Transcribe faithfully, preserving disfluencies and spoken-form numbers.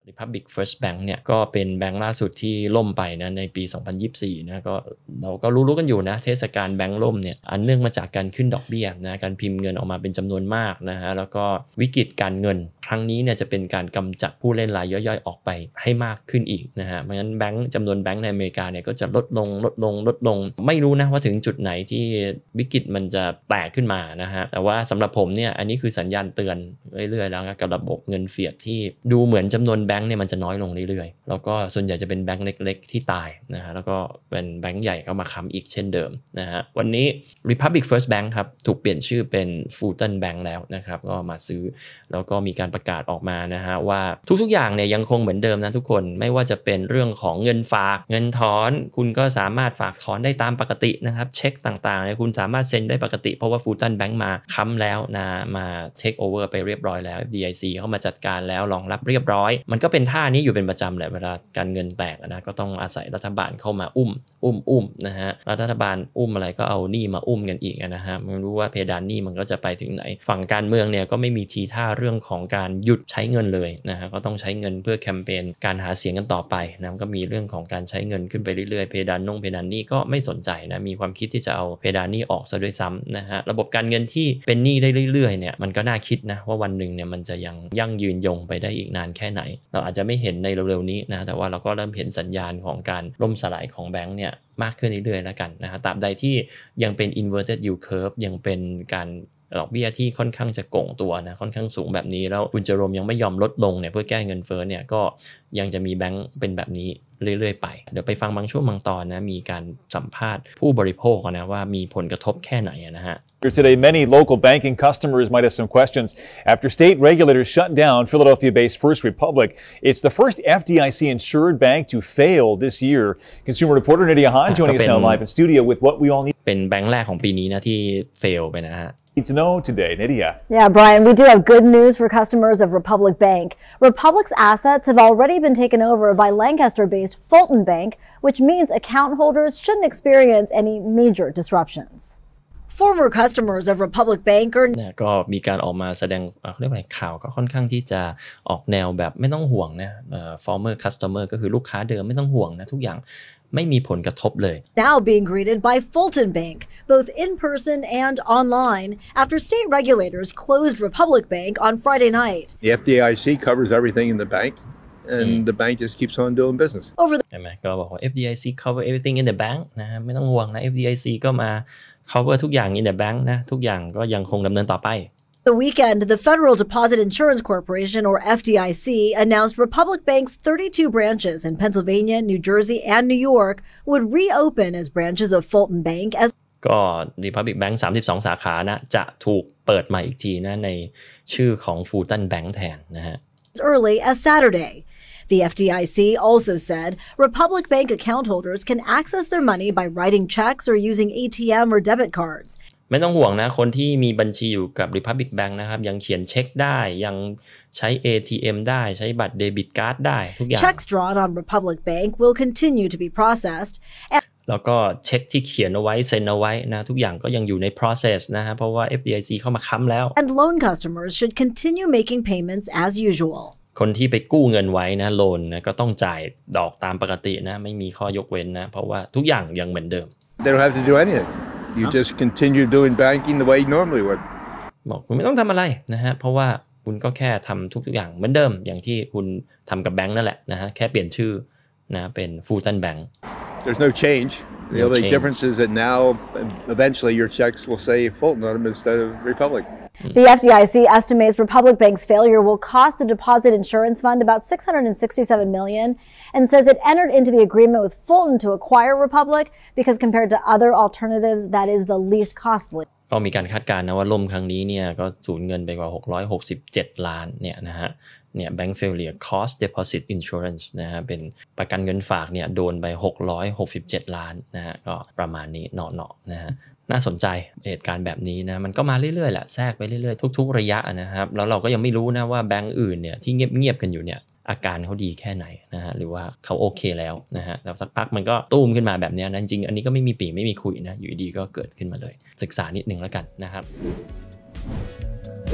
Republic First Bank เนี่ยก็เป็นแบงค์ล่าสุดที่ล่มไปนะในปีสองพันยี่สิบสี่นะก็เราก็รู้ๆกันอยู่นะเทศกาลแบงค์ล่มเนี่ยอันเนื่องมาจากการขึ้นดอกเบี้ยนะการพิมพ์เงินออกมาเป็นจำนวนมากนะฮะแล้วก็วิกฤตการเงินครั้งนี้เนี่ยจะเป็นการกำจัดผู้เล่นรายย่อยๆออกไปให้มากขึ้นอีกนะฮะเพราะฉะนั้นแบงค์จำนวนแบงค์ในอเมริกาเนี่ยก็จะลดลงลดลงลดลงไม่รู้นะว่าถึงจุดไหนที่วิกฤตมันจะแตกขึ้นมานะฮะแต่ว่าสำหรับผมเนี่ยอันนี้คือสัญญาณเตือนเรื่อยๆแล้วกับระบบเงินเฟียดที่ดูเหมือนจำนวนแบงค์เนี่ยมันจะน้อยลงเรื่อยๆแล้วก็ส่วนใหญ่จะเป็นแบงค์เล็กๆที่ตายนะฮะแล้วก็เป็นแบงค์ใหญ่เข้ามาค้ำอีกเช่นเดิมนะฮะวันนี้ Republic First Bank ครับถูกเปลี่ยนชื่อเป็น Fulton Bank แล้วนะครับก็มาซื้อแล้วก็มีการประกาศออกมานะฮะว่าทุกๆอย่างเนี่ยยังคงเหมือนเดิมนะทุกคนไม่ว่าจะเป็นเรื่องของเงินฝากเงินถอนคุณก็สามารถฝากถอนได้ตามปกตินะครับเช็คต่างๆเนี่ยคุณสามารถเซ็นได้ปกติเพราะว่า Fulton Bank มาค้ำแล้วนะมา take over ไปเรียบร้อยแล้ว เอฟ ดี ไอ ซี เข้ามาจัดการแล้วรองรับเรียบร้อยมันก็เป็นท่านี้อยู่เป็นประจำแหละเวลาการเงินแตกนะก็ต้องอาศัยรัฐบาลเข้ามาอุ้มอุ้มอุ้มนะฮะรัฐบาลอุ้มอะไรก็เอาหนี้มาอุ้มกันอีกนะฮะไม่รู้ว่าเพดานหนี้มันก็จะไปถึงไหนฝั่งการเมืองเนี่ยก็ไม่มีทีท่าเรื่องของการหยุดใช้เงินเลยนะฮะก็ต้องใช้เงินเพื่อแคมเปญการหาเสียงกันต่อไปนะก็มีเรื่องของการใช้เงินขึ้นไปเรื่อยๆเพดานนงเพดานหนี้ก็ไม่สนใจนะมีความคิดที่จะเอาเพดานหนี้ออกซะด้วยซ้ำนะฮะระบบการเงินที่เป็นหนี้ได้เรื่อยๆเนี่ยมันก็น่าคิดนะว่าวันหนึ่งเนี่ยมันจะยังยั่งยืนยงไปได้อีกนานแค่ไหนเราอาจจะไม่เห็นในเร็วๆนี้นะแต่ว่าเราก็เริ่มเห็นสัญญาณของการล่มสลายของแบงก์เนี่ยมากขึ้นเรื่อยๆแล้วกันนะฮะตราบใดที่ยังเป็น inverted yield curve ยังเป็นการดอกเบี้ยที่ค่อนข้างจะโก่งตัวนะค่อนข้างสูงแบบนี้แล้วคุณเจอโรมยังไม่ยอมลดลงเนี่ยเพื่อแก้เงินเฟ้อเนี่ยก็ยังจะมีแบงก์เป็นแบบนี้เรื่อยๆไปเดี๋ยวไปฟังบางช่วงบางตอนนะมีการสัมภาษณ์ผู้บริโภคนะว่ามีผลกระทบแค่ไหนนะฮะ Today, many local banking customers might have some questions. After state regulators shut down Philadelphia-based First Republic, it's the first F D I C-insured bank to fail this year. Consumer reporter Nydia Han joining us now live in studio with what we all need. เป็นแบงค์แรกของปีนี้นะที่ fail ไปนะฮะ Need to know today, Nydia. Yeah, Brian, we do have good news for customers of Republic Bank. Republic's assets have already been taken over by Lancaster-based Fulton Bank, which means account holders shouldn't experience any major disruptions.Former customers of Republic Bank are เนี่ยก็มีการออกมาแสดงเขาเรียกว่าอะไรข่าวก็ค่อนข้างที่จะออกแนวแบบไม่ต้องห่วงนะเอ่อ former customer ก็คือลูกค้าเดิมไม่ต้องห่วงนะทุกอย่างไม่มีผลกระทบเลย Now being greeted by Fulton Bank both in person and online after state regulators closed Republic Bank on Friday night. The F D I C covers everything in the bank.And mm. the bank just keeps on doing business. Over the ใช่ไหมก็บอกว่า เอฟ ดี ไอ ซี cover everything in the bank นะฮะไม่ต้องห่วงนะ เอฟ ดี ไอ ซี ก็มา cover ทุกอย่าง in the bank นะทุกอย่างก็ยังคงดำเนินต่อไป The weekend, the Federal Deposit Insurance Corporation, or F D I C, announced Republic Bank's thirty-two branches in Pennsylvania, New Jersey, and New York would reopen as branches of Fulton Bank as ก็ Republic Bank สามสิบสองสาขานะจะถูกเปิดใหม่อีกทีนะในชื่อของ Fulton Bank แทนนะฮะ early as Saturday.The F D I C also said Republic Bank account holders can access their money by writing checks or using A T M or debit cards. ไม่ต้องห่วงนะคนที่มีบัญชีอยู่กับ Republic Bank นะครับยังเขียนเช็คได้ยังใช้ เอ ที เอ็ม ได้ใช้บัตรเดบิตการ์ดได้ทุกอย่าง Checks drawn on Republic Bank will continue to be processed. แล้วก็เช็คที่เขียนเอาไว้เซ็นเอาไว้นะทุกอย่างก็ยังอยู่ใน process นะฮะเพราะว่า เอฟ ดี ไอ ซี เข้ามาค้ำแล้ว And loan customers should continue making payments as usual. คนที่ไปกู้เงินไว้นะโลนนะก็ต้องจ่ายดอกตามปกตินะไม่มีข้อยกเว้นนะเพราะว่าทุกอย่างยังเหมือนเดิม They don't have to do anything. You just continue doing banking the way you normally would. บอกคุณไม่ต้องทำอะไรนะฮะเพราะว่าคุณก็แค่ทำทุกๆอย่างเหมือนเดิมอย่างที่คุณทำกับแบงค์นั่นแหละนะฮะแค่เปลี่ยนชื่อนะเป็น Fulton Bank. There's no change. The No only change. difference is that now eventually your checks will say Fulton on them instead of Republic.The F D I C estimates Republic Bank's failure will cost the Deposit Insurance Fund about six hundred sixty-seven million dollars and says it entered into the agreement with Fulton to acquire Republic because compared to other alternatives, that is the least costly. ก็มีการคาดการณ์นะว่าล่มครั้งนี้เนี่ยก็สูญเงินไปกว่าหกร้อยหกสิบเจ็ดล้านเนี่ยนะฮะเนี่ย Bank Failure Cost Deposit Insurance นะฮะเป็นประกันเงินฝากเนี่ยโดนไปหกร้อยหกสิบเจ็ดล้านนะฮะก็ประมาณนี้เนาะๆนะฮะน่าสนใจเหตุการณ์แบบนี้นะมันก็มาเรื่อยๆแหละแทรกไปเรื่อยๆทุกๆระยะนะครับแล้วเราก็ยังไม่รู้นะว่าแบงก์อื่นเนี่ยที่เงียบๆกันอยู่เนี่ยอาการเขาดีแค่ไหนนะฮะหรือว่าเขาโอเคแล้วนะฮะแล้วสักพักมันก็ตุ้มขึ้นมาแบบนี้นะจริงๆอันนี้ก็ไม่มีปีไม่มีคุยนะอยู่ดีก็เกิดขึ้นมาเลยศึกษานิดนึงแล้วกันนะครับ